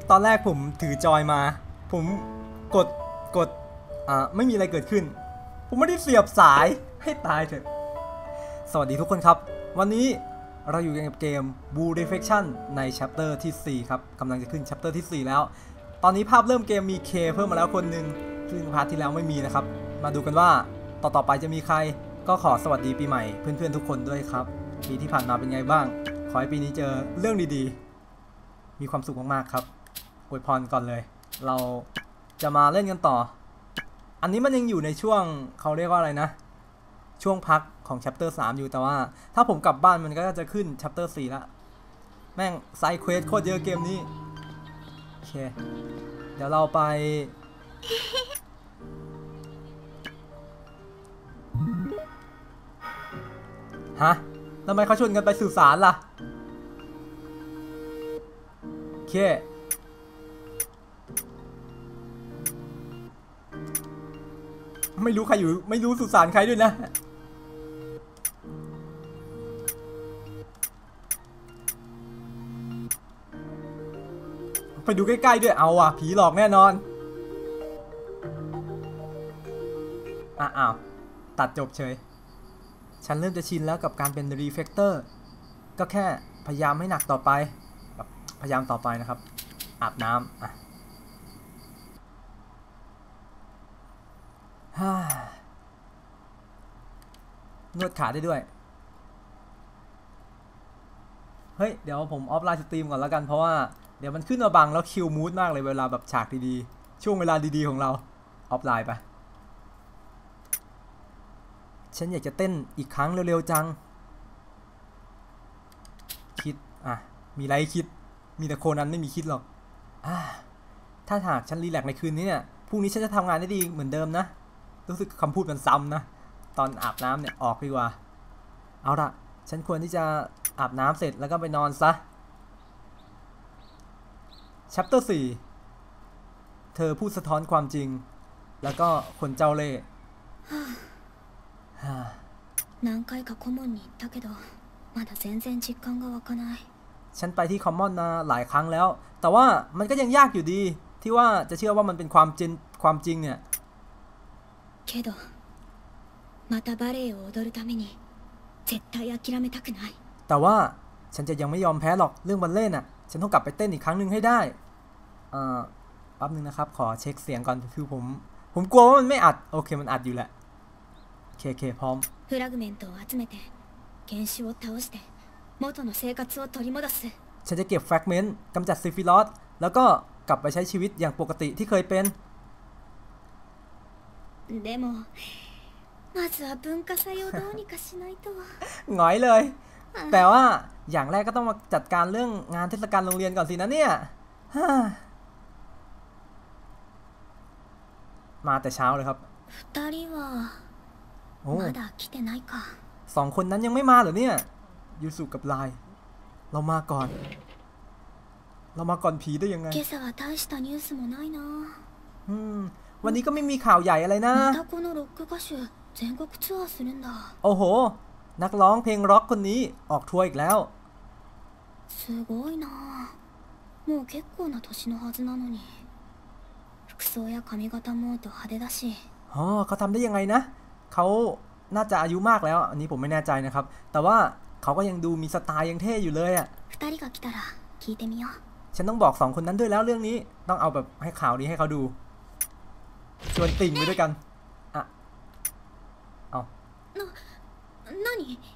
ตอนแรกผมถือจอยมาผมกดไม่มีอะไรเกิดขึ้นผมไม่ได้เสียบสายให้ตายเถอะสวัสดีทุกคนครับวันนี้เราอยู่กันกับเกม Blue Defection ใน Chapter ที่ 4 ครับกำลังจะขึ้น Chapter ที่ 4 แล้วตอนนี้ภาพเริ่มเกมมี K เพิ่มมาแล้วคนหนึ่งซึ่งพาร์ทที่แล้วไม่มีนะครับมาดูกันว่าต่อไปจะมีใครก็ขอสวัสดีปีใหม่เพื่อนๆทุกคนด้วยครับปีที่ผ่านมาเป็นไงบ้างขอให้ปีนี้เจอเรื่องดีๆมีความสุขมากๆครับอวยพรก่อนเลยเราจะมาเล่นกันต่ออันนี้มันยังอยู่ในช่วงเขาเรียกว่าอะไรนะช่วงพักของ Chapter 3 อยู่แต่ว่าถ้าผมกลับบ้านมันก็จะขึ้น Chapter 4 แล้วแม่งไซด์เควสโคตรเยอะเกมนี้โอเคเดี๋ยวเราไปฮะทำไมเขาชวนกันไปสื่อสารล่ะโอเคไม่รู้ใครอยู่ไม่รู้สุสานใครด้วยนะไปดูใกล้ๆด้วยเอาอ่ะผีหลอกแน่นอนอ้าวตัดจบเฉยฉันเริ่มจะชินแล้วกับการเป็นรีเฟกเตอร์ก็แค่พยายามให้หนักต่อไปพยายามต่อไปนะครับอาบน้ำนวดขาได้ด้วยเฮ้ยเดี๋ยวผมออฟไลน์สตรีมก่อนแล้วกันเพราะว่าเดี๋ยวมันขึ้นมาบังแล้วคิวมูดมากเลยเวลาแบบฉากดีๆช่วงเวลาดีๆของเราออฟไลน์ไปฉันอยากจะเต้นอีกครั้งเร็วๆจังคิดมีอะไรคิดมีแต่โคนันไม่มีคิดหรอกถ้าหากฉันรีแลกซ์ในคืนนี้เนี่ยพรุ่งนี้ฉันจะทำงานได้ดีเหมือนเดิมนะรู้สึกคำพูดมันซ้ำนะตอนอาบน้ำเนี่ยออกดีกว่าเอาละฉันควรที่จะอาบน้ำเสร็จแล้วก็ไปนอนซะ Chapter 4 เธอพูดสะท้อนความจริงแล้วก็คนเจ้าเล่ห์何回かコモンに行ったけどまだ全然実感が湧かないฉันไปที่คอมมอนมาหลายครั้งแล้วแต่ว่ามันก็ยังยากอยู่ดีที่ว่าจะเชื่อว่ามันเป็นความจริงเนี่ยけどまたバレエを踊るために絶対諦めたくないแต่ว่าฉันจะยังไม่ยอมแพ้หรอกเรื่องบัลเล่ต์น่ะฉันต้องกลับไปเต้นอีกครั้งหนึ่งให้ได้แป๊บนึงนะครับขอเช็คเสียงก่อนคือผมกลัวว่ามันไม่อัดโอเคมันอัดอยู่แหละเคพร้อมフラグメントを集めて原種を倒して元の生活を取り戻すฉันจะเก็บแฟกเมนต์กำจัดซิฟิลอสแล้วก็กลับไปใช้ชีวิตอย่างปกติที่เคยเป็นでもまずは文化祭をどうにかしないとหงอยเลยแต่ว่าอย่างแรกก็ต้องมาจัดการเรื่องงานเทศกาลโรงเรียนก่อนสินะเนี่ยมาแต่เช้าเลยครับ 2人はまだ来てないか 2 คนนั้นยังไม่มาเหรอเนี่ยยูสุกับไลเรามาก่อนผีได้ยังไง今朝は大したニュースもないなวันนี้ก็ไม่มีข่าวใหญ่อะไรนะまたこのロック歌手全国ツアーするんだโอ้โหนักร้องเพลงร็อกคนนี้ออกทัวร์อีกแล้วすごいなもう結構な年のはずなのに服装や髪型もド派手だしเขาทำได้ยังไงนะเขาน่าจะอายุมากแล้วอันนี้ผมไม่แน่ใจนะครับแต่ว่าเขาก็ยังดูมีสไตล์ยังเท่อยู่เลยอ่ะ 2人が来たら聞いてみようฉันต้องบอก2 คนนั้นด้วยแล้วเรื่องนี้ต้องเอาแบบให้ข่าวนี้ให้เขาดูชวนติ่งไปด้วยกันเอา何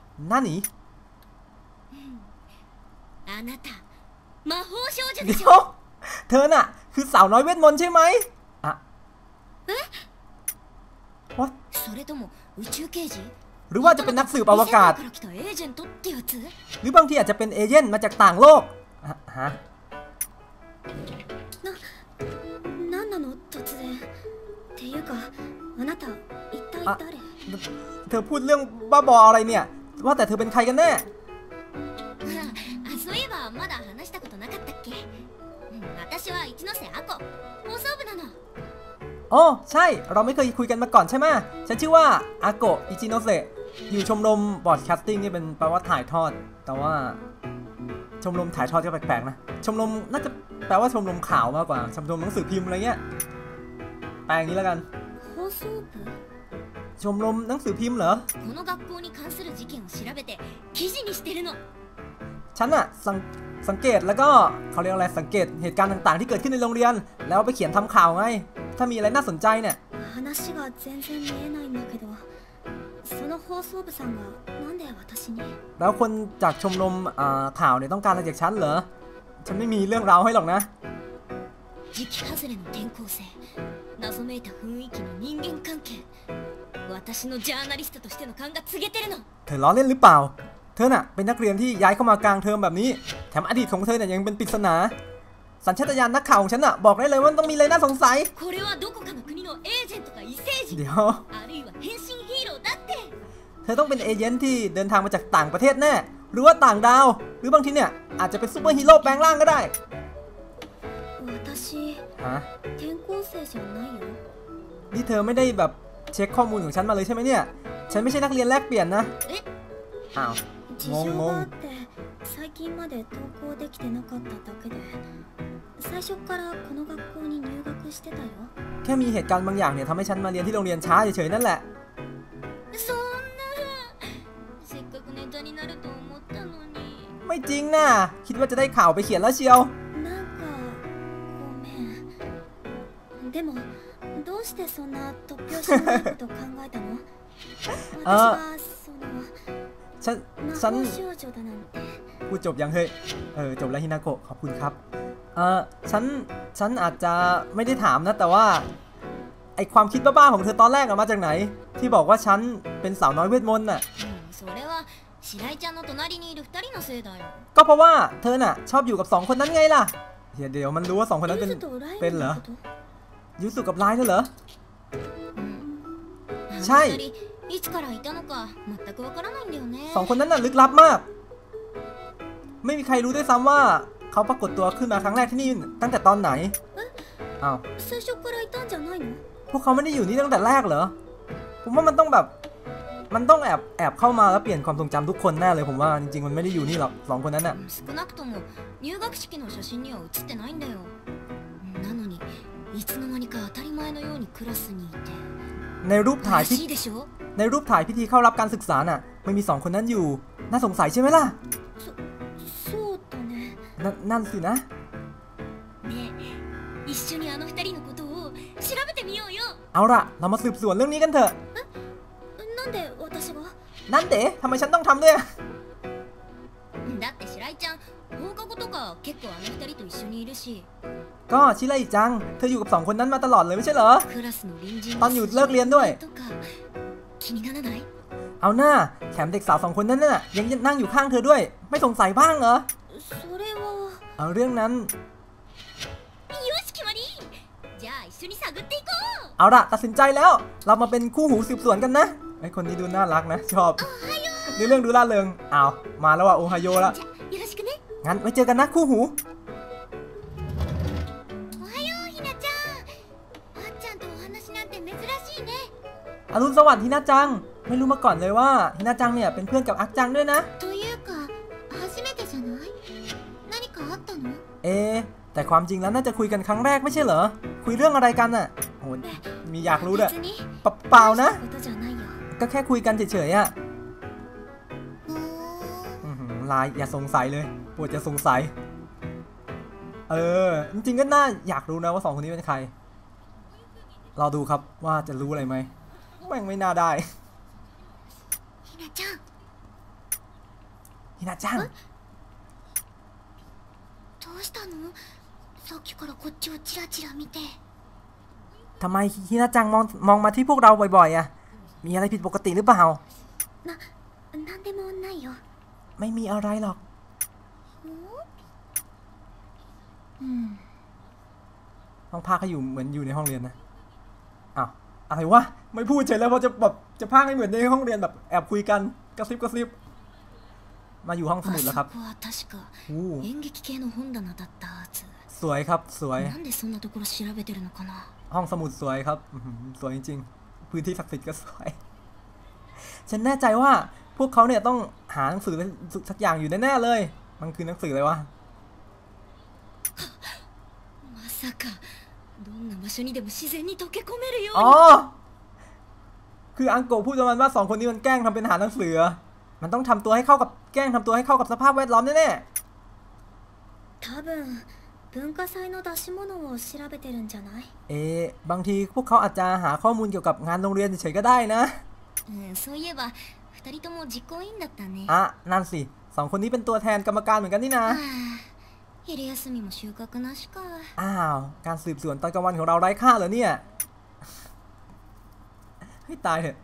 あなた魔法少女でしょเธอน่ะคือสาวน้อยเวทมนต์ใช่ไหมWhat? それとも宇宙刑事หรือว่าจะเป็นนักสืบอวกาศหรือบางทีอาจจะเป็นเอเจนต์มาจากต่างโลกฮะ何なの突然っていうかあなた一体誰เธอพูดเรื่องบ้าบออะไรเนี่ยว่าแต่เธอเป็นใครกันแน่そういえばまだ話したことなかったっけ私は一ノ瀬アコ放送部なのอ๋อใช่เราไม่เคยคุยกันมาก่อนใช่ไหมฉันชื่อว่าอาโกะอิจิโนเซะอยู่ชมรมบอร์ดแคสติ้งนี่เป็นแปลว่าถ่ายทอดแต่ว่าชมรมถ่ายทอดก็แปลกๆนะชมรมน่าจะแปลว่าชมรมข่าวมากกว่าชมรมหนังสือพิมพ์อะไรเงี้ยแปลอย่างนี้แล้วกัน放送部ชมรมหนังสือพิมพ์เหรอこの学校に関する事件を調べて記事にしてるのฉันอะสังเกตแล้วก็เขาเรียกอะไรสังเกตเหตุการณ์ต่างๆที่เกิดขึ้นในโรงเรียนแล้วไปเขียนทำข่าวไงถ้ามีอะไรน่าสนใจเนี่ย話が全然見えないんだけどその放送部さんがなんで私にแล้วคนจากชมรมข่าวเนี่ยต้องการอะไรจากฉันเหรอฉันไม่มีเรื่องราวให้หรอกนะ時期外れの転校生謎めいた雰囲気の人間関係私のジャーナリストとしての勘が告げてるのเธอล้อเล่นหรือเปล่าเธอน่ะเป็นนักเรียนที่ย้ายเข้ามากลางเทอมแบบนี้แถมอดีตของเธอเนี่ยยังเป็นปริศนาสัญชาตญาณนักข่าวของฉันน่ะบอกได้เลยว่าต้องมีอะไรน่าสงสัยเดี๋ยวเธอต้องเป็นเอเจนต์ที่เดินทางมาจากต่างประเทศแน่หรือว่าต่างดาวหรือบางทีเนี่ยอาจจะเป็นซูเปอร์ฮีโร่แปลงร่างก็ได้ฮะนี่เธอไม่ได้แบบเช็คข้อมูลของฉันมาเลยใช่ไหมเนี่ยฉันไม่ใช่นักเรียนแลกเปลี่ยนนะอ้าวงง最近まで登校できてなかっただけで最初からこの学校に入学してたよแค่มีเหตุการณ์บางอย่างเนี่ยทำให้ฉันมาเรียนที่โรงเรียนช้าเฉยๆนั่นแหละそんなせっかくネタになると思ったのにไม่จริงนะคิดว่าจะได้ข่าวไปเขียนแล้วเชียวなんかごめんでもどうしてそんな突拍子もないこと考えたの私はそのฉันพูดจบยังเฮ้ยจบแล้วฮินาโกะขอบคุณครับฉันอาจจะไม่ได้ถามนะแต่ว่าไอความคิดบ้าๆของเธอตอนแรกมาจากไหนที่บอกว่าฉันเป็นสาวน้อยเวทมนต์น่ะก็เพราะว่าเธอน่ะชอบอยู่กับ2คนนั้นไงล่ะเดี๋ยวมันรู้ว่า2คนนั้นเป็นเหรอยูสุกับไลน์เหรอใช่2คนนั้นน่ะลึกลับมากไม่มีใครรู้ด้วยซ้ำว่าเขาปรากฏตัวขึ้นมาครั้งแรกที่นี่ตั้งแต่ตอนไหนอ้าวพวกเขาไม่ได้อยู่นี่ตั้งแต่แรกเหรอผมว่ามันต้องแบบมันต้องแอบเข้ามาแล้วเปลี่ยนความทรงจำทุกคนแน่เลยผมว่าจริงๆมันไม่ได้อยู่นี่หรอก2คนนั้นน่ะในรูปถ่ายพิธีเข้ารับการศึกษาน่ะไม่มี2คนนั้นอยู่น่าสงสัยใช่ไหมล่ะนั่นสินะเอาล่ะเรามาสืบสวนเรื่องนี้กันเถอะนั่นเด๋ทำไมฉันต้องทำด้วยก็ชิไลจังเธออยู่กับ2คนนั้นมาตลอดเลยไม่ใช่เหรอตอนอยู่เลิกเรียนด้วยเอาหน้าแถมเด็กสาว2คนนั้นน่ะยังนั่งอยู่ข้างเธอด้วยไม่สงสัยบ้างเหรอเอาเรื่องนั้นเอาละตัดสินใจแล้วเรามาเป็นคู่หูสืบสวนกันนะไอคนนี้ดูน่ารักนะชอบดูเรื่องดูล่าเริงเอามาแล้วว่ะโอไฮโอแล้วงั้นไว้เจอกันนะคู่หูอรุณสวัสดิ์ฮินาจังไม่รู้มาก่อนเลยว่าฮินาจังเนี่ยเป็นเพื่อนกับอักจังด้วยนะแต่ความจริงแล้วน่าจะคุยกันครั้งแรกไม่ใช่เหรอคุยเรื่องอะไรกันน่ะโหมีอยากรู้ด้วยเปล่านะก็แค่คุยกันเฉยๆอ่ะลายอย่าสงสัยเลยปวดจะสงสัยจริงๆก็น่าอยากรู้นะว่า2คนนี้เป็นใครรอดูครับว่าจะรู้อะไรไหมแม่งไม่น่าได้ฮินาจังทำไมฮินาจังมองมาที่พวกเราบ่อยๆอ่ะมีอะไรผิดปกติหรือเปล่าไม่มีอะไรหรอกต้องพากให้อยู่เหมือนอยู่ในห้องเรียนนะอ้าวอะไรวะไม่พูดเฉยแล้วเพราะจะพากให้เหมือนในห้องเรียนแบบแอบคุยกันกระซิบมาอยู่ห้องสมุดแล้วครับสวยครับสวยห้องสมุดสวยครับสวยจริงๆพื้นที่ศักดิ์สิทธิ์ก็สวยฉันแน่ใจว่าพวกเขาเนี่ยต้องหาหนังสือสักอย่างอยู่แน่ๆเลยมันคือหนังสืออะไรวะかどんな場所にでも自然に溶け込めるようอ๋อにคืออังโกะพูดประมาณว่าสองคนนี้มันแกล้งทำเป็นทหารหนังสือมันต้องทำตัวให้เข้ากับแกล้งทำตัวให้เข้ากับสภาพแวดล้อมแน่多分文化祭の出し物を調べてるんじゃないๆบางทีพวกเขาอาจจะหาข้อมูลเกี่ยวกับงานโรงเรียนเฉยๆก็ได้นะそういえば2人とも実行委員だったねนั่นสิสองคนนี้เป็นตัวแทนกรรมการเหมือนกันนี่นะ昼休みも収穫なしかการสืบสวนตอนกลางวันของเราไร้ค่าเหรอเนี่ย ให้ตายเถอะ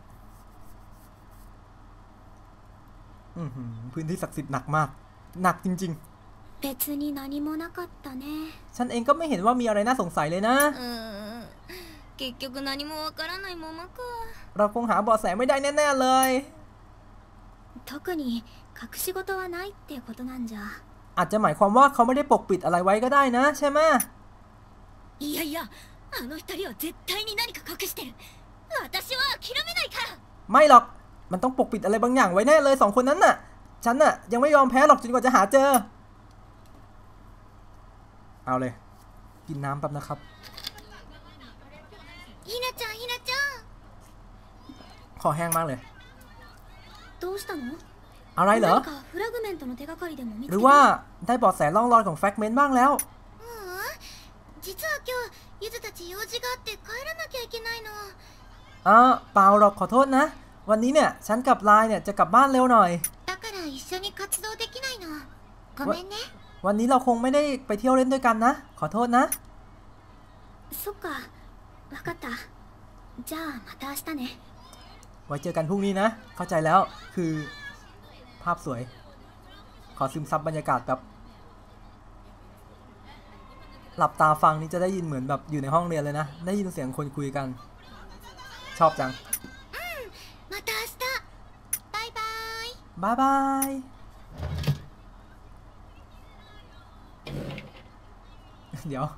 พื้นที่ศักดิ์สิทธิ์หนักมากหนักจริง別に何もなかったねๆฉันเองก็ไม่เห็นว่ามีอะไรน่าสงสัยเลยนะ結局何もわからないままかเราคงหาเบาะแสไม่ได้แน่ๆเลย特に隠し事はないってことなんじゃอาจจะหมายความว่าเขาไม่ได้ปกปิดอะไรไว้ก็ได้นะใช่ไหมいやいやあの二人は絶対に何か隠してる私は諦めないからไม่หรอกมันต้องปกปิดอะไรบางอย่างไว้แน่เลยสองคนนั้นน่ะฉันน่ะยังไม่ยอมแพ้หรอกจนกว่าจะหาเจอเอาเลยกินน้ำแป๊บนะครับひなちゃんひなちゃんคอแห้งมากเลยどうしたのอะไรเหรอフラグメントの手がかりでも見つけたหรือว่าได้เบาะแสร่องรอยของแฟกเมนต์บ้างแล้ว実は今日ゆずたち用事があって帰らなきゃいけないのเปล่าหรอกขอโทษนะวันนี้เนี่ยฉันกับไลน์เนี่ยจะกลับบ้านเร็วหน่อยだから一緒に活動できないのごめんねวันนี้เราคงไม่ได้ไปเที่ยวเล่นด้วยกันนะขอโทษนะそっかわかったじゃあまた明日ねไว้เจอกันพรุ่งนี้นะเข้าใจแล้วคือภาพสวยขอซึมซับบรรยากาศแบบหลับตาฟังนี่จะได้ยินเหมือนแบบอยู่ในห้องเรียนเลยนะได้ยินเสียงคนคุยกันชอบจังまた明日バイバイบายบายเดี๋ยว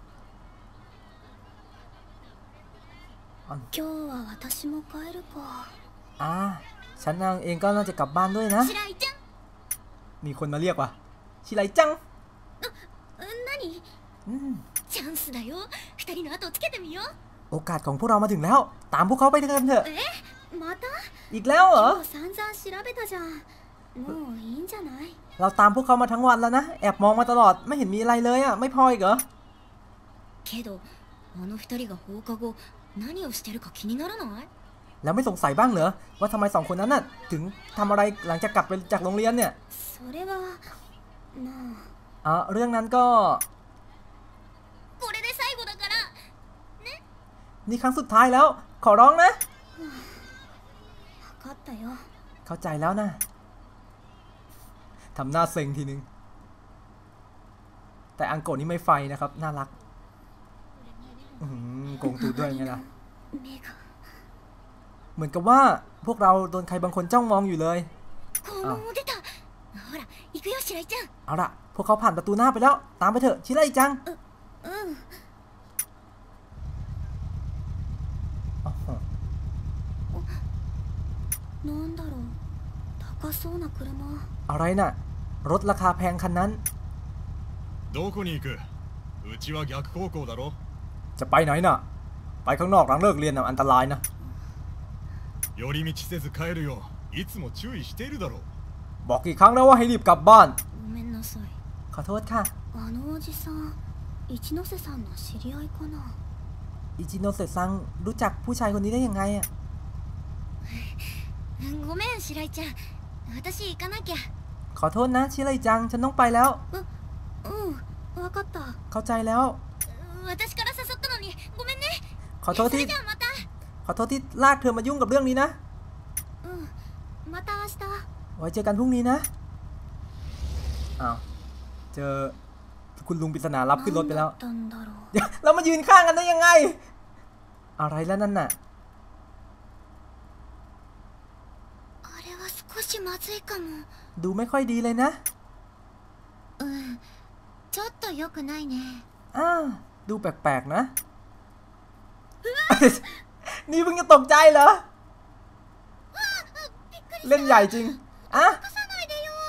今日は私も帰るかฉันเองก็น่าจะกลับบ้านด้วยนะ白井ちゃんมีคนมาเรียกว่ะชิไรจัง何チャンスだよ二人の後をつけてみようโอกาสของพวกเรามาถึงแล้วตามพวกเขาไปกันเถอะまたอีกแล้วเหรอ散々調べたじゃんもういいんじゃないเราตามพวกเขามาทั้งวันแล้วนะแอบมองมาตลอดไม่เห็นมีอะไรเลยไม่พออีกเหรอけどあの二人が放課後何をしてるか気にならないแล้วไม่สงสัยบ้างเหรอว่าทำไมสองคนนั้นน่ะถึงทำอะไรหลังจากกลับไปจากโรงเรียนเนี่ยそれはเรื่องนั้นก็これで最後だからねนี่ครั้งสุดท้ายแล้วขอร้องนะ分かったよเข้าใจแล้วนะทำหน้าเซ็งทีนึงแต่อังโกะนี่ไม่ไฟนะครับน่ารักโกงตูดด้วยไงล่ะเหมือนกับว่าพวกเราโดนใครบางคนจ้องมองอยู่เลยเอาล่ะพวกเขาผ่านประตูหน้าไปแล้วตามไปเถอะชิไรจังอะไรน่ะรถราคาแพงคันนั้นจะไปไหนน่ะไปข้างนอกหลังเลิกเรียนน่ะอันตรายนะบอกกี่ครั้งแล้วว่าให้รีบกลับบ้านขอโทษค่ะอิจิโนเซซังรู้จักผู้ชายคนนี้ได้ยังไงอ่ะขอโทษนะชิไรจังฉันต้องไปแล้วเข้าใจแล้วขอโทษที่ลากเธอมายุ่งกับเรื่องนี้นะไว้เจอกันพรุ่งนี้นะเจอคุณลุงปริศนารับขึ้นรถไปแล้วเรามายืนข้างกันได้ยังไงอะไรแล้วนั่นน่ะดูไม่ค่อยดีเลยนะดูแปลกๆนะนี่เพิ่งจะตกใจเหรอเล่นใหญ่จริง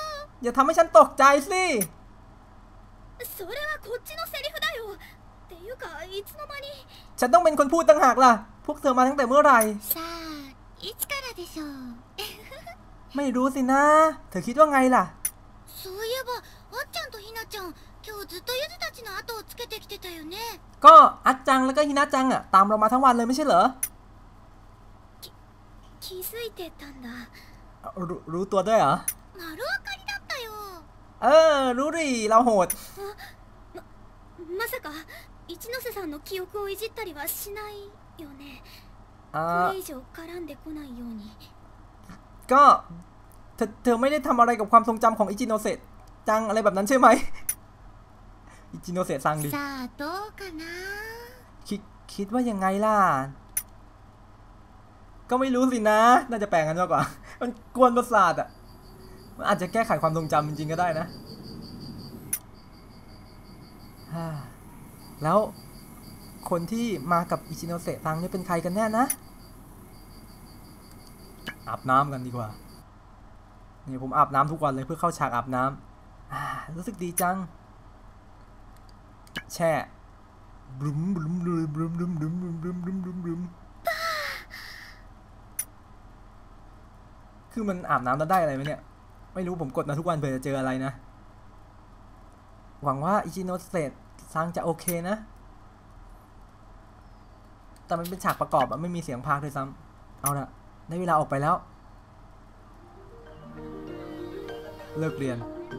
อย่าทำให้ฉันตกใจสิかいつの間に。 ฉันต้องเป็นคนพูดตั้งหากล่ะพวกเธอมาตั้งแต่เมื่อไหร่さあいつからでしょう。 ไม่รู้สินะเธอคิดว่าไงล่ะそういえばあっちゃんとひなちゃん今日ずっとゆずたちの後をつけてきてたよね。 ก็อัดจังแล้วก็ฮินะจังอ่ะตามเรามาทั้งวันเลยไม่ใช่เหรอ気づいてたんだ。 รู้ตัวด้วยเหรอ丸分かりだったよ。 รู้ดิเราโหดまさか一ノ瀬さんの記憶をいじったりはしないよね。これ以上絡んでこないように。 ก็เธอไม่ได้ทำอะไรกับความทรงจำของอิจิโนเซะจังอะไรแบบนั้นใช่ไหมอิจิโนเซะซังดิさあどうかな。 คิดว่ายังไงล่ะก็ไม่รู้สินะน่าจะแปลงกันมากกว่ามันกวนประสาทอ่ะมันอาจจะแก้ไขความทรงจำจริงๆก็ได้นะแล้วคนที่มากับอิจิโนเซะซังนี่เป็นใครกันแน่นะอาบน้ำกันดีกว่านี่ผมอาบน้ำทุกวันเลยเพื่อเข้าฉากอาบน้ำรู้สึกดีจังแช่บลุมบลุมบลุมบลุมบลุมบลุมบลุมบลุมบลุมบลุมบลุมคือมันอาบน้ำแล้วได้อะไรไหมเนี่ยไม่รู้ผมกดมาทุกวันเผื่อจะเจออะไรนะหวังว่าอิจิโนเซะซังจะโอเคนะแต่มันเป็นฉากประกอบอะไม่มีเสียงพากย์ด้วยซ้ำเอาละได้เวลาออกไปแล้วเลิกเรียน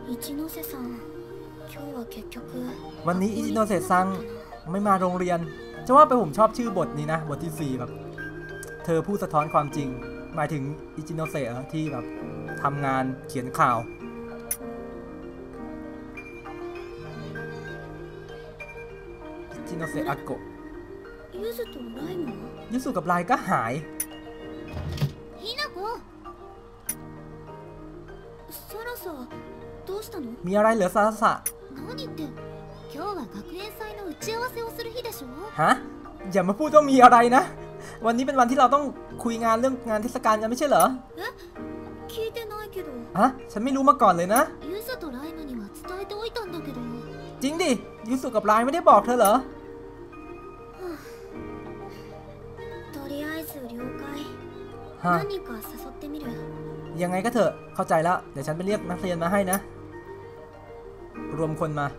วันนี้อิจิโนเซะซังไม่มาโรงเรียนจะว่าไปผมชอบชื่อบทนี้นะบทที่4แบบเธอผู้สะท้อนความจริงหมายถึงอิจิโนเซะที่แบบทำงานเขียนข่าวอิจิโนเซะอาโกะยูสุกับไลก็หายมีอะไรเหลือซาสะฮะอย่ามาพูดว่ามีอะไรนะวันนี้เป็นวันที่เราต้องคุยงานเรื่องงานเทศกาลกันไม่ใช่เหรอฮะฉันไม่รู้มาก่อนเลยนะจริงดิยูสุกับไลไม่ได้บอกเธอเหรอยังไงก็เถอะเข้าใจแล้วเดี๋ยวฉันไปเรียกนักเรียนมาให้นะรวมคนมา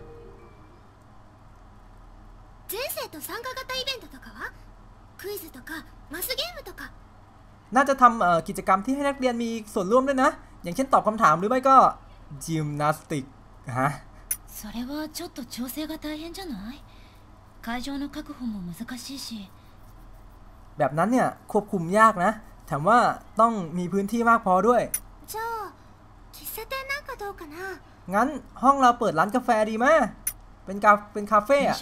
น่าจะทำกิจกรรมที่ให้นักเรียนมีส่วนร่วมด้วยนะอย่างเช่นตอบคำถามหรือไม่ก็ยิมนาสติกฮะそれはちょっと調整が大変じゃない会場の確保も難しいしแบบนั้นเนี่ยควบคุมยากนะแถมว่าต้องมีพื้นที่มากพอด้วยงั้นห้องเราเปิดร้านกาแฟดีไหมเป็นคาเฟ่อะ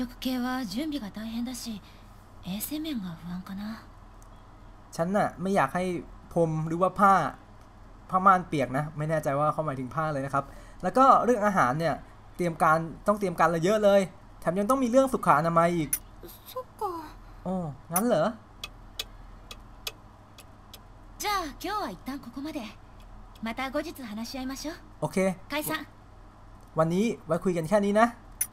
ฉันน่ะไม่อยากให้พรมหรือว่าผ้าม่านเปียกนะไม่แน่ใจว่าเขาหมายถึงผ้าเลยนะครับแล้วก็เรื่องอาหารเนี่ยต้องเตรียมการเยอะเลยแถมยังต้องมีเรื่องสุขอนามัยอีกโอ้งั้นเหรอじゃあ今日は一旦ここまで。また後日話し合いましょう。 โอเค解散。 วันนี้ไว้คุยกันแค่นี้นะ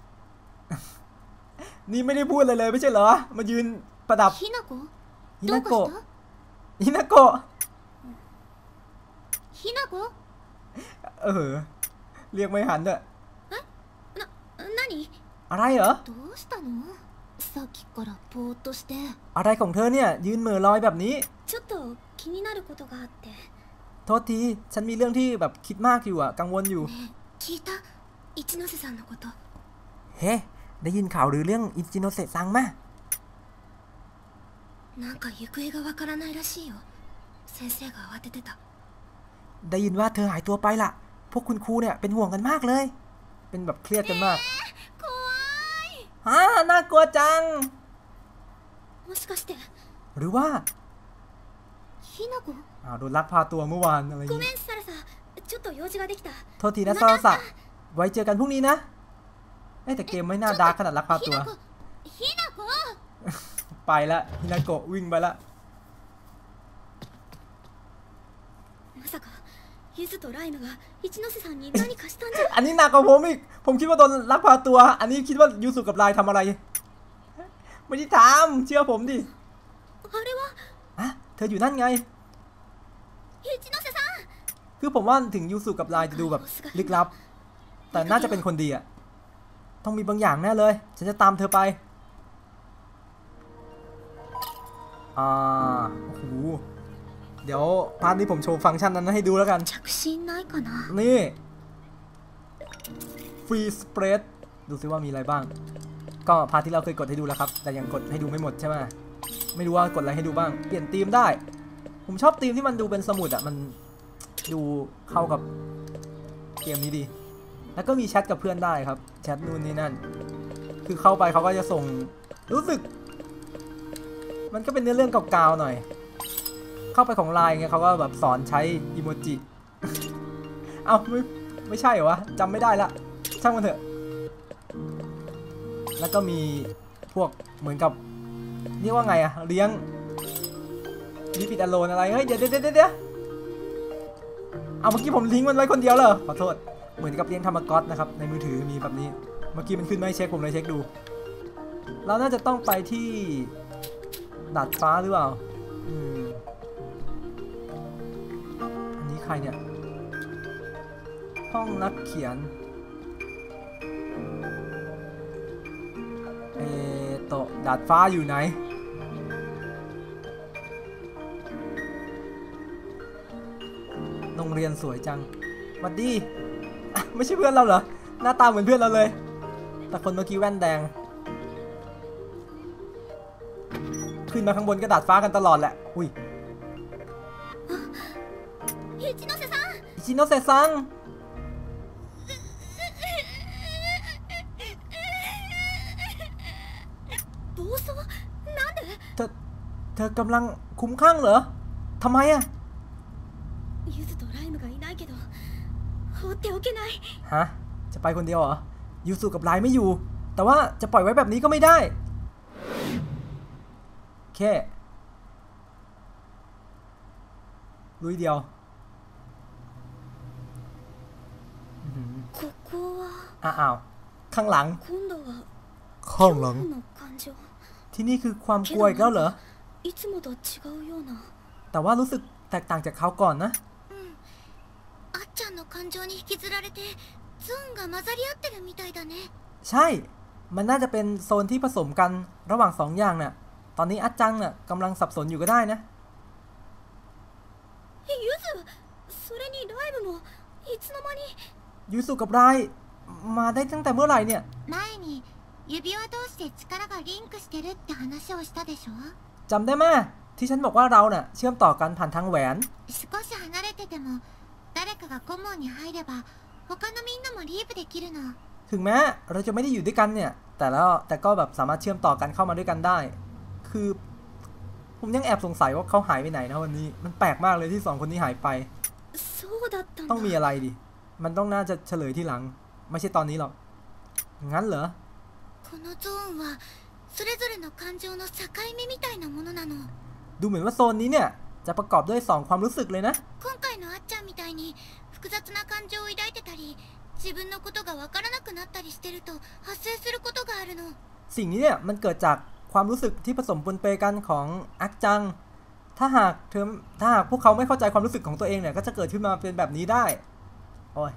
นี่ไม่ได้พูดอะไรเลยไม่ใช่เหรอมายืนประดับฮินาโกะฮินาโกะฮินาโกะเรียกไม่หันด้วยอะไรเหรออะไรของเธอเนี่ยยืนเหม่อลอยแบบนี้โทษทีฉันมีเรื่องที่แบบคิดมากอยู่อ่ะกังวลอยู่เฮ้ได้ยินข่าวหรือเรื่องอิจิโนเซะซังไหมได้ยินว่าเธอหายตัวไปล่ะพวกคุณครูเนี่ยเป็นห่วงกันมากเลยเป็นแบบเครียดกันมากน่ากลัวจังหรือว่าโดนลักพาตัวเมื่อวานอะไรอย่างนี้โทษทีนะซาสะไว้เจอกันพรุ่งนี้นะแต่เกมไม่น่าดาร์กขนาดลักพาตัวไปละฮินาโกะวิ่งไปละอันนี้หนักกว่าผมอีกผมคิดว่าโดนลักพาตัวอันนี้คิดว่ายูสุกับไลทำอะไรไม่ได้ทำเชื่อผมดิอะเธออยู่นั่นไงคือผมว่าถึงยูสุกับไลจะดูแบบลึกลับแต่น่าจะเป็นคนดีอะต้องมีบางอย่างแน่เลยฉันจะตามเธอไปโอ้โหเดี๋ยวพาร์ทนี้ผมโชว์ฟังก์ชันนั้นให้ดูแล้วกันนี่ฟรีสเปรดดูซิว่ามีอะไรบ้างก็พาร์ทที่เราเคยกดให้ดูแล้วครับแต่ยังกดให้ดูไม่หมดใช่ไหมไม่รู้ว่ากดอะไรให้ดูบ้างเปลี่ยนธีมได้ผมชอบธีมที่มันดูเป็นสมุดอะมันดูเข้ากับเกมนี้ดีแล้วก็มีแชทกับเพื่อนได้ครับแชทนู่นนี่นั่นคือเข้าไปเขาก็จะส่งรู้สึกมันก็เป็นเนื้อเรื่องเก่าๆหน่อยเข้าไปของไลน์ไงเขาก็แบบสอนใช้อีโมจิเอ้าไม่ใช่เหรอวะจำไม่ได้ละช่างมันเถอะแล้วก็มีพวกเหมือนกับเรียกว่าไงอะเลี้ยงลิปิดอโลนอะไรเฮ้ยเดี๋ยวเอาเมื่อกี้ผมลิงก์มันไว้คนเดียวเหรอขอโทษเหมือนกับเลี้ยงธรรมก๊อตนะครับในมือถือมีแบบนี้เมื่อกี้มันขึ้นไม่เช็คผมเลยเช็คดูเราน่าจะต้องไปที่ดาดฟ้าหรือเปล่าอันนี้ใครเนี่ยห้องนักเขียนโตะดาดฟ้าอยู่ไหนโรงเรียนสวยจังสวัสดีไม่ใช่เพื่อนเราเหรอหน้าตาเหมือนเพื่อนเราเลยแต่คนเมื่อกี้แว่นแดงขึ้นมาข้างบนก็ดาดฟ้ากันตลอดแหละอุ้ยอิชิโนเซซังเธอกำลังคุ้มข้างเหรอทำไมอะฮะจะไปคนเดียวเหรอยูสุกับไลไม่อยู่แต่ว่าจะปล่อยไว้แบบนี้ก็ไม่ได้แค่ลุยเดียวอ้าวข้างหลังที่นี่คือความกลัวอีกแล้วเหรอแต่ว่ารู้สึกแตกต่างจากคราวก่อนนะใช่มันน่าจะเป็นโซนที่ผสมกันระหว่าง2 อย่างน่ะตอนนี้อาจังน่ะกำลังสับสนอยู่ก็ได้นะยูสุกับไรมาได้ตั้งแต่เมื่อไหร่เนี่ยจำได้ไหมที่ฉันบอกว่าเราน่ะเชื่อมต่อกันผ่านทางแหวนถึงแม้เราจะไม่ได้อยู่ด้วยกันเนี่ยแต่ก็แบบสามารถเชื่อมต่อกันเข้ามาด้วยกันได้คือผมยังแอบสงสัยว่าเขาหายไปไหนนะวันนี้มันแปลกมากเลยที่2 คนนี้หายไปต้องมีอะไรดิมันต้องน่าจะเฉลยที่หลังไม่ใช่ตอนนี้หรอกงั้นเหรอดูเหมือนว่าโซนนี้เนี่ยจะประกอบด้วย2 ความรู้สึกเลยนะสิ่งนี้เนี่ยมันเกิดจากความรู้สึกที่ผสมปนเปกันของอักจังถ้าหากพวกเขาไม่เข้าใจความรู้สึกของตัวเองเนี่ยก็จะเกิดขึ้นมาเป็นแบบนี้ได้โอ้ย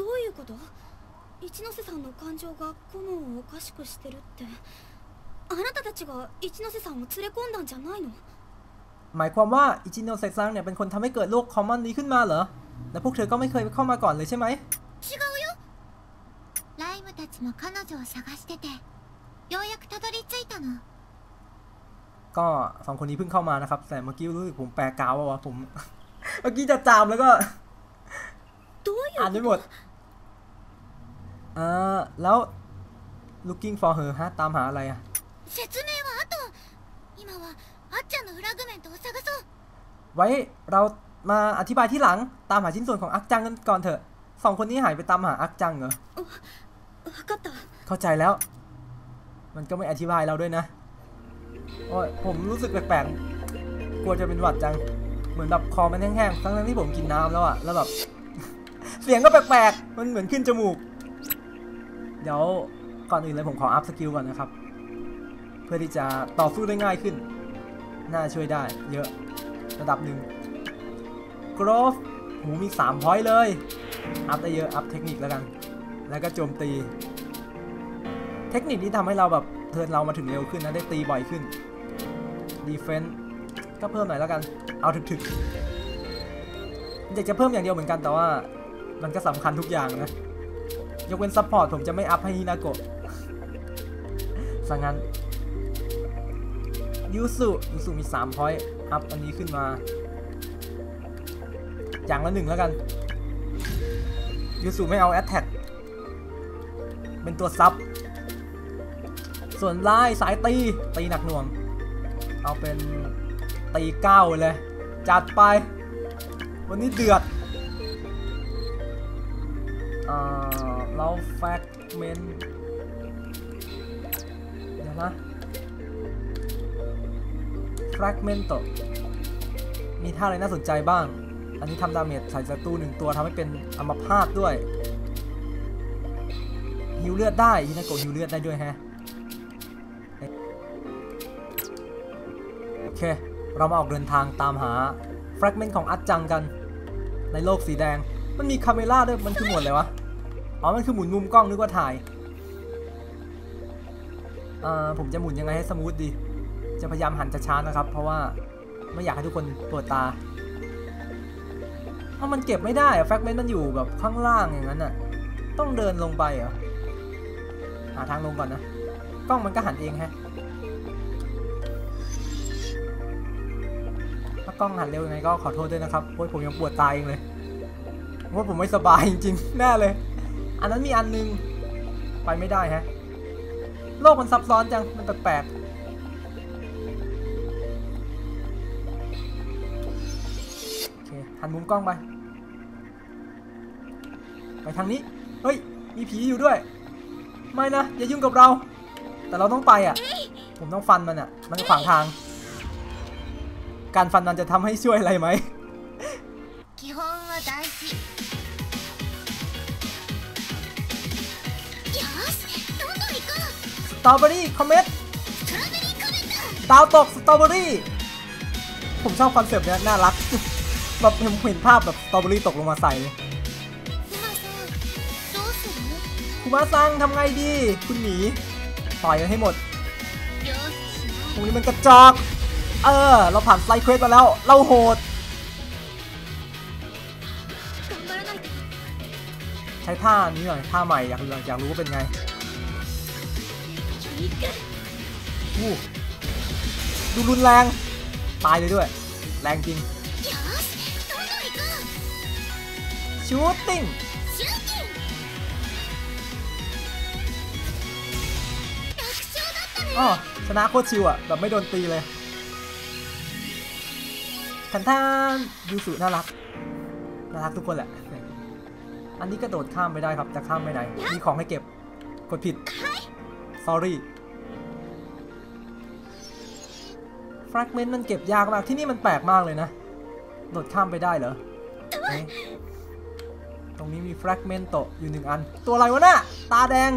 หมายความว่าอิจิโนะเซซังเนี่ยเป็นคนทำให้เกิดโลกคอมมอนนี้ขึ้นมาเหรอและพวกเธอก็ไม่เคยเข้ามาก่อนเลยใช่ไหมก็2 คนนี้เพิ่งเข้ามานะครับแต่เมื่อกี้รู้สึกผมแปลกาวว่าผม เมื่อกี้จะจามแล้วก็อ่านไม่หมดแล้ว looking for her ฮะตามหาอะไรอะไว้เรามาอธิบายที่หลังตามหาชิ้นส่วนของอักจังกันก่อนเถอะ2 คนนี้หายไปตามหาอักจังเหรอเข้าใจแล้วมันก็ไม่อธิบายเราด้วยนะโอ้ยผมรู้สึกแปลกๆกลัวจะเป็นหวัดจังเหมือนแบบคอมันแห้งๆทั้งที่ผมกินน้ำแล้วอะแล้วแบบเสียงก็แปลกๆมันเหมือนขึ้นจมูกเดี๋ยวก่อนอื่นเลยผมขออัพสกิลก่อนนะครับเพื่อที่จะต่อสู้ได้ง่ายขึ้นน่าช่วยได้เยอะระดับหนึ่ง growth หูมี3 พอยต์เลยอัพได้เยอะอัพเทคนิคแล้วกันแล้วก็โจมตีเทคนิคนี้ทำให้เราแบบเทิร์นเรามาถึงเร็วขึ้นนะได้ตีบ่อยขึ้น defense ก็เพิ่มหน่อยแล้วกันเอาถึกๆอยากจะเพิ่มอย่างเดียวเหมือนกันแต่ว่ามันก็สำคัญทุกอย่างนะยกเว้นซัพพอร์ตผมจะไม่อัพให้ฮินาโกะสังงั้นยูสุมี3 พอยต์อัพอันนี้ขึ้นมาอย่างละ1แล้วกันยูสุไม่เอาแอตแทกเป็นตัวซับส่วนไล่สายตีหนักหน่วงเอาเป็นตี9เลยจัดไปวันนี้เดือดเราแฟกเมนต์เดี๋ยวนะแฟกเมนต์มีท่าอะไรน่าสนใจบ้างอันนี้ทำดาเมจใส่ศัตรู1 ตัวทำให้เป็นอัมพาตด้วยฮิวเลือดได้ฮินาโกะฮิวเลือดได้ด้วยแฮะโอเคเรามาออกเดินทางตามหาแฟกเมนต์ของอัจจังกันในโลกสีแดงมันมีคาเมล่าด้วยมันคือหมวดอะไรวะอ๋อมันคือหมุนมุมกล้องนึกว่าถ่ายผมจะหมุนยังไงให้สมูทดีจะพยายามหันช้าๆนะครับเพราะว่าไม่อยากให้ทุกคนปวดตาเพราะมันเก็บไม่ได้อะแฟกเมนต์มันอยู่แบบข้างล่างอย่างนั้นน่ะต้องเดินลงไปเหรอหาทางลงก่อนนะกล้องมันก็หันเองฮะถ้ากล้องหันเร็วยังไงก็ขอโทษด้วยนะครับเพราะผมยังปวดตาเองเลยว่าผมไม่สบายจริงๆแน่เลยอันนั้นมีอันนึงไปไม่ได้ฮะโลกมันซับซ้อนจังมันแปลกโอเคหันมุมกล้องไปทางนี้เฮ้ยมีผีอยู่ด้วยไม่นะอย่ายุ่งกับเราแต่เราต้องไปอ่ะผมต้องฟันมันอ่ะมันขวางทางการฟันมันจะทำให้ช่วยอะไรไหมสตรอเบอรี่คอมเมตดาวตกสตรอเบอรี่ผมชอบคอนเซปต์เนี้ยน่ารักแบบเห็นภาพแบบสตรอเบอรี่ตกลงมาใส่คุณมาซังทำไงดีคุณหมีต่อยกันให้หมดตรงนี้มันกระจอกเราผ่านไซเควสมาแล้วเราโหดใช้ท่านี้หน่อยท่าใหม่อยากรู้ว่าเป็นไงดูรุนแรงตายเลยด้วยแรงจริงชูตติ้งชนะโคตรชิวอ่ะแบบไม่โดนตีเลยทันท่านยูสุน่ารักทุกคนแหละอันนี้กระโดดข้ามไปได้ครับจะข้ามไปไหนมีของให้เก็บกดผิด sorry แฟกเมนต์มันเก็บยากมากที่นี่มันแปลกมากเลยนะโดดข้ามไปได้เหรอตรงนี้มีแฟกเมนต์อยู่1 อันตัวอะไรวะน่ะตาแดง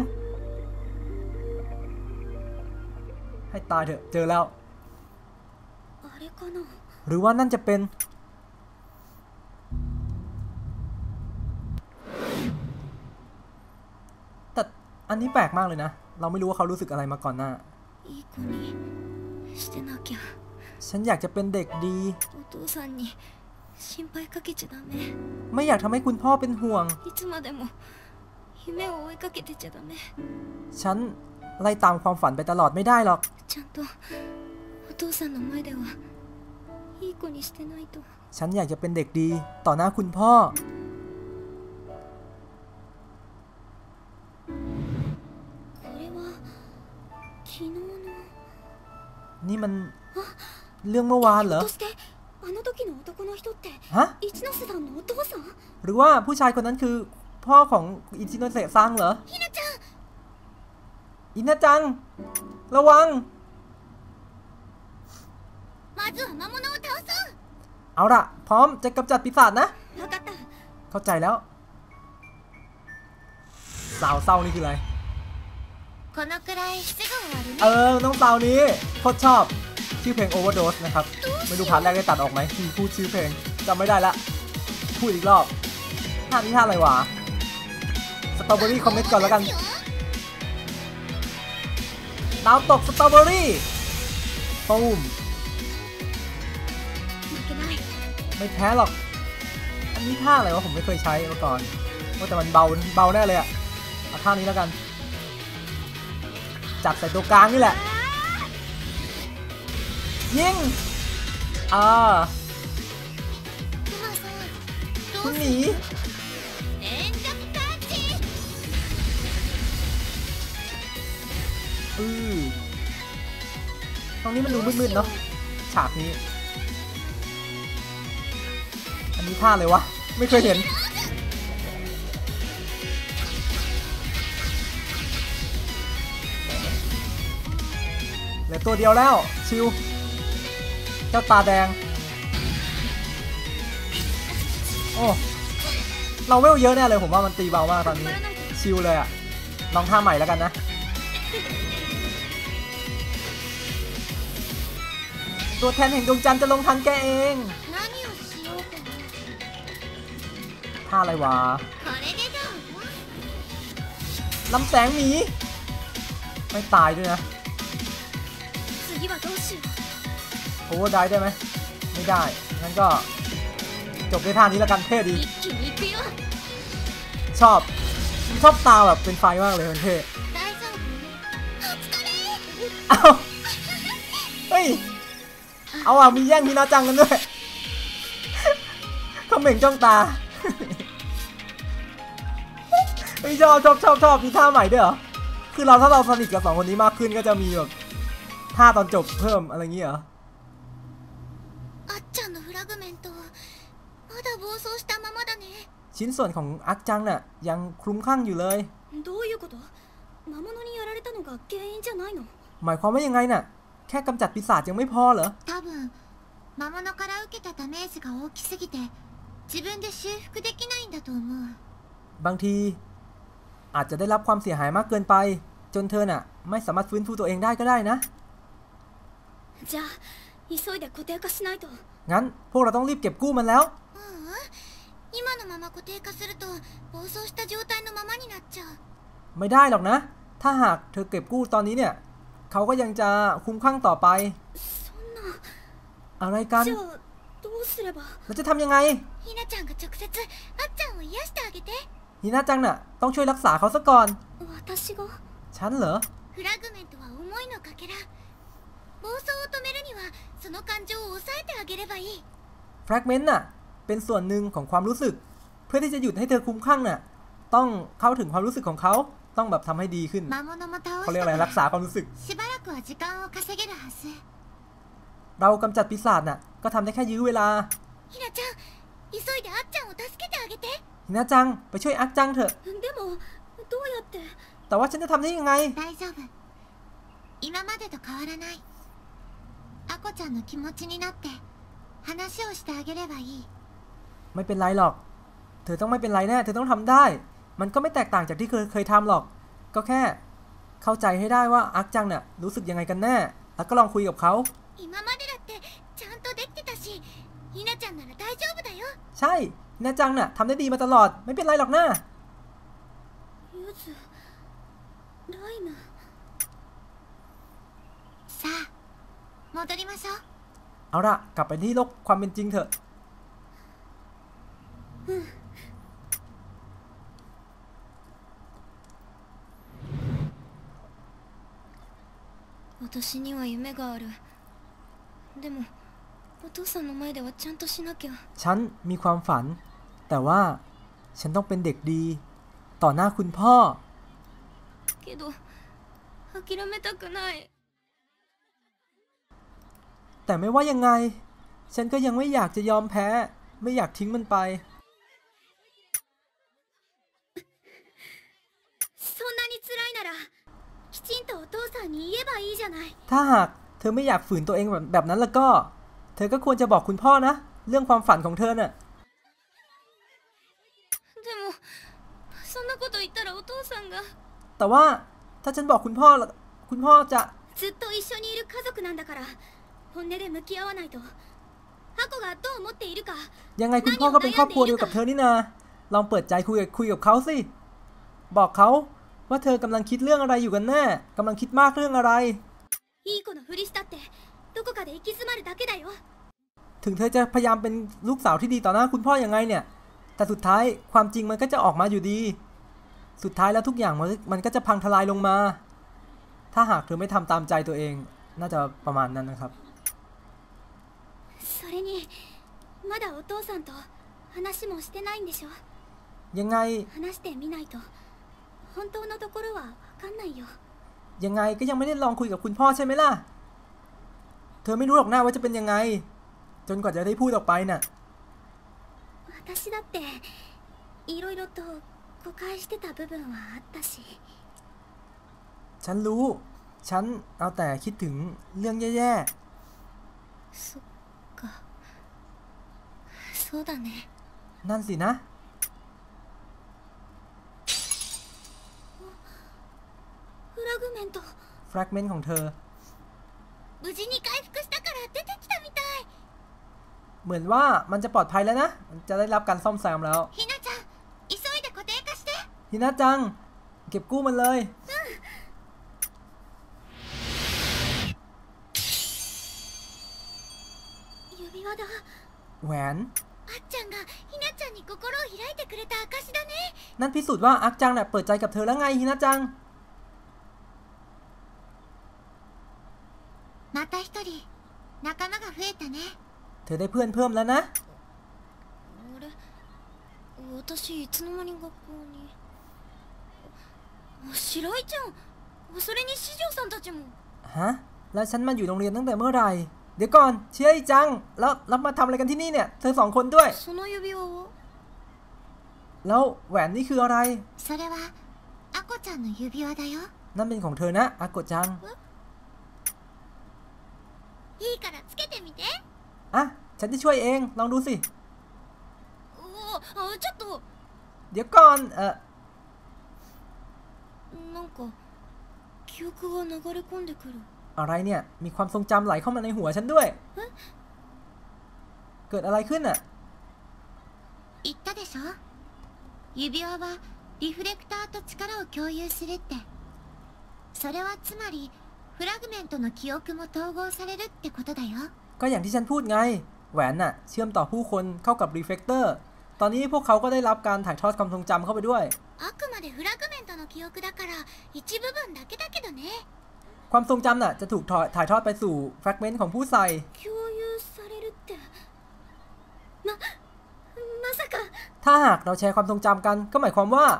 ให้ตายเถอะเจอแล้วหรือว่านั่นจะเป็นแต่อันนี้แปลกมากเลยนะเราไม่รู้ว่าเขารู้สึกอะไรมาก่อนหน้าฉันอยากจะเป็นเด็กดีไม่อยากทำให้คุณพ่อเป็นห่วงฉันไล่ตามความฝันไปตลอดไม่ได้หรอกฉันอยากจะเป็นเด็กดีต่อหน้าคุณพ่อนี่มันเรื่องเมื่อวานเหรอฮะหรือว่าผู้ชายคนนั้นคือพ่อของอิชิโนเซะซังเหรออินาจังระวังเอาล่ะพร้อมจะกำจัดปีศาจนะเข้าใจแล้วสาวเศร้านี่คืออะไรのくらいすぐ終わるね。 น้องเตานี้โคตรชอบชื่อเพลง Overdose นะครับไม่รู้พาร์ทแรกได้ตัดออกไหมที่พูดชื่อเพลงจำไม่ได้ละพูดอีกรอบท่านี้ท่าอะไรวะสตรอเบอรี่คอมเมนต์ก่อนแล้วกันดาวตกสตรอเบอรี่ตูม負けない。 ไม่แพ้หรอกอันนี้ท่าอะไรวะผมไม่เคยใช้มาก่อนว่าแต่มันเบาแน่เลยอะเอาท่านี้แล้วกันจับใส่ตัวกลางนี่แหละยิงクマさん、どคุうณすหるมี連続タッチ。 ตรงนี้มันดูมืดๆเนาะฉากนี้อันนี้ท่าเลยวะไม่เคยเห็นเหลือตัวเดียวแล้วชิวเจ้าตาแดงโอ้เราเวลเยอะแน่เลยผมว่ามันตีเบามากตอนนี้ชิวเลยอะลองท่าใหม่แล้วกันนะตัวแทนแห่งดวงจันทร์จะลงทันแกเอง何をしようかな。 ท่าอะไรวะこれでどう？ ลำแสงหมีไม่ตายด้วยนะ次はどうしよう。 โอเวอร์ไดได้ไหมไม่ได้งั้นก็จบด้วยท่านี้แล้วกันเท่ดี一気に行くよ。 ชอบตาแบบเป็นไฟมากเลยมันเท่大丈夫？お疲れ。 เอ้าเฮ้ยเอาอ่ะมีแย่งมีนาจังกันด้วยคอมเมนต์จ้องตาเฮ้ยชอบมีท่าใหม่ด้วยเหรอคือถ้าเราสนิทกับสองคนนี้มากขึ้นก็จะมีแบบท่าตอนจบเพิ่มอะไรอย่างเงี้ยเหรอあっちゃんのフラグメントまだ暴走したままだね。 ชิ้นส่วนของอักจังน่ะยังคลุ้มคลั่งอยู่เลยどういうこと？魔物にやられたのが原因じゃないの？ หมายความว่ายังไงน่ะแค่กำจัดปีศาจยังไม่พอเหรอ多分魔物から受けたダメージが大きすぎて自分で修復できないんだと思う。 บางทีอาจจะได้รับความเสียหายมากเกินไปจนเธอน่ะไม่สามารถฟื้นฟูตัวเองได้ก็ได้นะじゃあ急いで固定化しないと。 งั้นพวกเราต้องรีบเก็บกู้มันแล้ว今のまま固定化すると暴走した状態のままになっちゃう。 ไม่ได้หรอกนะถ้าหากเธอเก็บกู้ตอนนี้เนี่ยเขาก็ยังจะคุ้มคลั่งต่อไปそんな。 อะไรกันじゃあどうすれば。 แล้วจะทำยังไงひなちゃんが直接あっちゃんを癒してあげて。 ฮีน่าจังน่ะต้องช่วยรักษาเขาซะก่อน私が。 ฉันเหรอフラグメントは思いのかけら。暴走を止めるにはその感情を抑えてあげればいい。 แฟรกเมนต์น่ะเป็นส่วนหนึ่งของความรู้สึกเพื่อที่จะหยุดให้เธอคุ้มคลั่งน่ะต้องเข้าถึงความรู้สึกของเขาต้องแบบทำให้ดีขึ้น魔物も倒เขาしเรียกたอะไรからรักษาความรู้สึกしばらくは時間を稼げるはず。 เรากำจัดปีศาจน่ะก็ทำได้แค่ยื้อเวลาひなちゃん急いであっちゃんを助けてあげて。 ฮีน่าจังไปช่วยอักจังเถอะでもどうやって。 แต่ว่าฉันจะทำได้ยังไง大丈夫。今までと変わらない。あこちゃんの気持ちになって話をしてあげればいい。 ไม่เป็นไรหรอกเธอต้องไม่เป็นไรแน่เธอต้องทำได้ มันก็ไม่แตกต่างจากที่เคยทำหรอกก็แค่เข้าใจให้ได้ว่าอักจังน่ะรู้สึกยังไงกันแน่แล้วก็ลองคุยกับเขา今までだってちゃんとできてたしひなちゃんなら大丈夫だよ。 ใช่ฮีน่าจังน่ะทำได้ดีมาตลอดไม่เป็นไรหรอกนะゆずライム。さあ戻りましょう。 เอาละกลับไปที่โลกความเป็นจริงเถอะ私には夢がある。でもお父さんの前ではちゃんとしなきゃ。 ฉันมีความฝัน แต่ว่าฉันต้องเป็นเด็กดี ต่อหน้าคุณพ่อけど諦めたくない。 แต่ไม่ว่ายังไง ฉันก็ยังไม่อยากจะยอมแพ้ ไม่อยากทิ้งมันไปそんなに辛いならきちんとお父さんに言えばいいじゃない。 ถ้าหากเธอไม่อยากฝืนตัวเองแบบนั้นแล้วก็ เธอก็ควรจะบอกคุณพ่อนะ เรื่องความฝันของเธอน่ะでもそんなこと言ったらお父さんが。 แต่ว่าถ้าฉันบอกคุณพ่อจะずっと一緒にいる家族なんだから本音で向き合わないとハコがどう思っているかยังไงคุณพ่อก็เป็นครอบครัวเดียวกับเธอนี่นาลองเปิดใจคุยกับเขาสิบอกเขาว่าเธอกำลังคิดเรื่องอะไรอยู่กันแน่กำลังคิดมากเรื่องอะไรいい子のふりしたってどこかで行き詰まるだけだよถึงเธอจะพยายามเป็นลูกสาวที่ดีต่อหน้าคุณพ่อยังไงเนี่ยแต่สุดท้ายความจริงมันก็จะออกมาอยู่ดีสุดท้ายแล้วทุกอย่างมันก็จะพังทลายลงมาถ้าหากเธอไม่ทำตามใจตัวเองน่าจะประมาณนั้นนะครับそれにまだお父さんと話もしてないんでしょยังไง話してみないと本当のところは分かんないよยังไงก็ยังไม่ได้ลองคุยกับคุณพ่อใช่ไหมล่ะเธอไม่รู้หรอกหน้าว่าจะเป็นยังไงจนกว่าจะได้พูดออกไปน่ะ私だっていろいろと誤解してた部分はあったしฉันรู้ฉันเอาแต่คิดถึงเรื่องแย่そっかそうだねนั่นสินะフラグメントแฟรกเมนต์ของเธอ無事に回復したから出てきたみたいเหมือนว่ามันจะปลอดภัยแล้วนะมันจะได้รับการซ่อมแซมแล้วひなちゃん急いで固定化してฮินะจังเก็บกู้มันเลย指輪だแหวนあっちゃんがひなちゃんに心を開いてくれた証だねนั่นพิสูจน์ว่าอักจังเนี่ยเปิดใจกับเธอแล้วไงฮินะจังまた一人仲間が増えたねเธอได้เพื่อนเพิ่มแล้วนะあれ私いつの間に学校に白井ちゃんそれに四条さんたちもฮะแล้วฉันมาอยู่โรงเรียนตั้งแต่เมื่อไหร่เดี๋ยวก่อนเชียร์จังแล้วมาทำอะไรกันที่นี่เนี่ยเธอ2 คนด้วยその指輪はแล้วแหวนนี่คืออะไรそれはアコちゃんの指輪だよนั่นเป็นของเธอนะอาโกะจังいいからつけてみてอ่ะฉันจะช่วยเองลองดูสิちょっとเดี๋ยวก่อนなんか記憶が流れ込んでくるอะไรเนี่ยมีความทรงจำไหลเข้ามาในหัวฉันด้วยเกิดอะไรขึ้นอ่ะ言ったでしょ指輪はリフレクターと力を共有するってそれはつまりフラグメントの記憶も統合されるってことだよก็อย่างที่ฉันพูดไงแหวนน่ะเชื่อมต่อผู้คนเข้ากับรีเฟกเตอร์ตอนนี้พวกเขาก็ได้รับการถ่ายทอดความทรงจำเข้าไปด้วยあくまでフラグメントの記憶だから一部分だけだけどねความทรงจำน่ะจะถูกถ่ายทอดไปสู่แฟกเมนต์ของผู้ใส่共有されるってまさかถ้าหากเราแชร์ความทรงจำกันก็หมายความว่า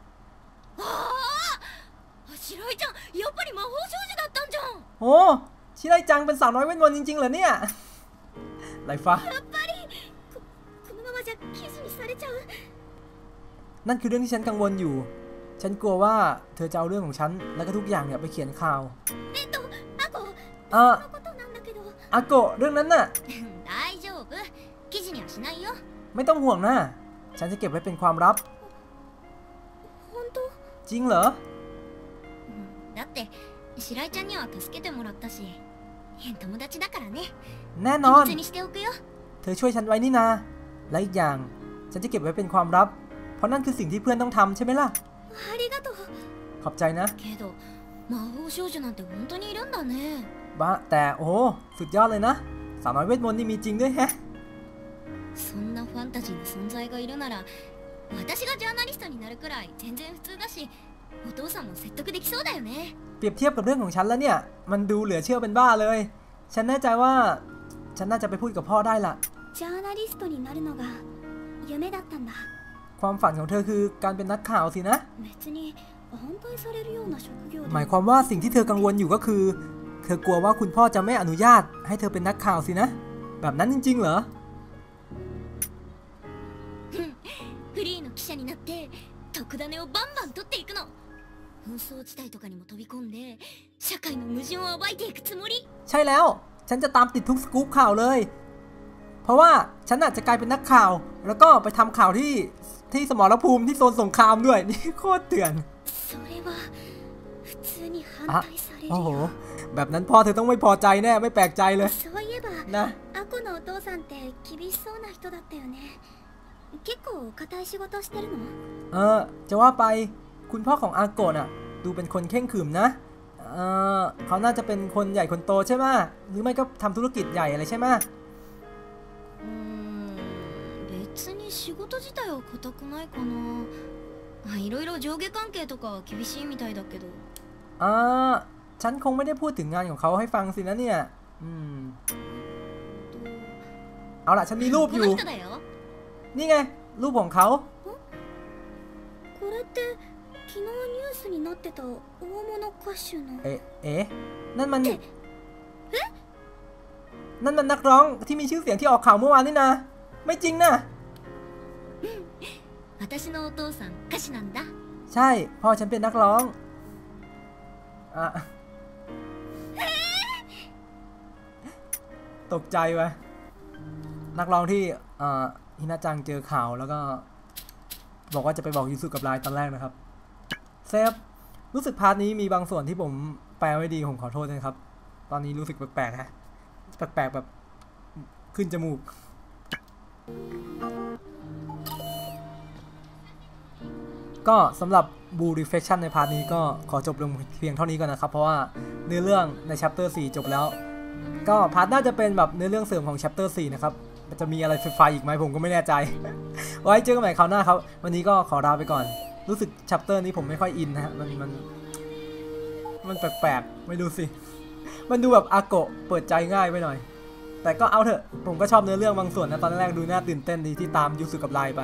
白井ちゃんやっぱり魔法少女だったんじゃんโอ้ชิไรจังเป็นสาวน้อยเวทมนต์จริงๆเหรอเนี่ยไรฟ้าやっぱりこのままじゃ記事にされちゃうนั่นคือเรื่องที่ฉันกังวลอยู่ฉันกลัวว่าเธอจะเอาเรื่องของฉันแล้วก็ทุกอย่างเนี่ยไปเขียนข่าวอาโกะเรื่องนั้นน่ะ大丈夫記事にはしないよไม่ต้องห่วงนะฉันจะเก็บไว้เป็นความลับจริงเหรอだって白井ちゃんには助けてもらったし友達だからねแน่นอนเธอช่วยฉันไว้นี่นาและอีกอย่างฉันจะเก็บไว้เป็นความลับเพราะนั่นคือสิ่งที่เพื่อนต้องทำใช่ไหมล่ะขอบใจนะ魔法少女なんて本当にいるんだねบ้าแต่โอ้สุดยอดเลยนะสาวน้อยเวทมนต์นี่มีจริงด้วยแฮะそんなファンタジーの存在がいるなら私がジャーナリストになるくらい全然普通だしお父さんも説得できそうだよねเปรียบเทียบกับเรื่องของฉันแล้วเนี่ยมันดูเหลือเชื่อเป็นบ้าเลยฉันแน่ใจว่าฉันน่าจะไปพูดกับพ่อได้ล่ะジャーナリストになるのが夢だったんだความฝันของเธอคือการเป็นนักข่าวสินะ別に反対されるような職業หมายความว่าสิ่งที่เธอกังวลอยู่ก็คือเธอกลัวว่าคุณพ่อจะไม่อนุญาตให้เธอเป็นนักข่าวสินะแบบนั้นจริงๆเหรอフリーの記者になって特ダネをバンバン取っていくの紛争地帯とかにも飛び込んで社会の矛盾を暴いていくつもりใช่แล้วฉันจะตามติดทุกสกู๊ปข่าวเลยเพราะว่าฉันอาจจะกลายเป็นนักข่าวแล้วก็ไปทำข่าวที่สมรภูมิที่โซนสงครามด้วยนี่โคตรเถื่อนそれは普通に反対されるโอ้โหよแบบนั้นพ่อเธอต้องไม่พอใจแน่ไม่แปลกใจเลยそういえばนะアコのお父さんって厳しそうな人だったよね結構固い仕事してるのจะว่าไปคุณพ่อของอาโกะน่ะดูเป็นคนเข่งขรึมนะเขาน่าจะเป็นคนใหญ่คนโตใช่ไหมหรือไม่ก็ทำธุรกิจใหญ่อะไรใช่ไหม別に仕事自体は固くないかないろいろ上下関係とか厳しいみたいだけどฉันคงไม่ได้พูดถึงงานของเขาให้ฟังสินะเนี่ยเอาล่ะฉันมีรูปอยู่ นี่ไงรูปของเขาこれって昨日ニュースになってた大物歌手のนั่นมันนักร้องที่มีชื่อเสียงที่ออกข่าวเมื่อวานนี่นะไม่จริงนะ私のお父さん歌手なんだใช่พ่อฉันเป็นนักร้องตกใจวะนักร้องที่ฮินาจังเจอข่าวแล้วก็บอกว่าจะไปบอกยูสุกับไลน์ตอนแรกนะครับเซฟรู้สึกพาร์ทนี้มีบางส่วนที่ผมแปลไม่ดีผมขอโทษนะครับตอนนี้รู้สึกแปลกๆฮะแปลกๆแบบขึ้นจมูกก็สำหรับ Blue Reflection ในพาร์ทนี้ก็ขอจบลงเพียงเท่านี้ก่อนนะครับเพราะว่าเนื้อเรื่องใน Chapter 4 จบแล้วก็พาร์ทน่าจะเป็นแบบเนื้อเรื่องเสริมของ Chapter 4 นะครับจะมีอะไรไฟอีกไหมผมก็ไม่แน่ใจ ไว้เจอกันใหม่คราวหน้าครับวันนี้ก็ขอลาไปก่อนรู้สึก Chapter นี้ผมไม่ค่อยอินนะฮะมันแปลกๆไม่รู้สิมันดูแบบอาโกะเปิดใจง่ายไปหน่อยแต่ก็เอาเถอะผมก็ชอบเนื้อเรื่องบางส่วนนะตอนแรกดูน่าตื่นเต้นดีที่ตามยูสุกับไลน์ไป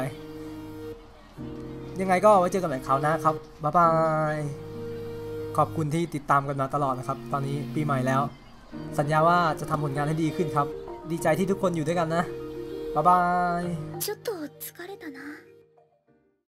ยังไงก็ไว้เจอกันใหม่คราวหน้าครับบ๊ายบายขอบคุณที่ติดตามกันมาตลอดนะครับตอนนี้ปีใหม่แล้วสัญญาว่าจะทำผลงานให้ดีขึ้นครับดีใจที่ทุกคนอยู่ด้วยกันนะบ๊ายบายちょっと疲れたな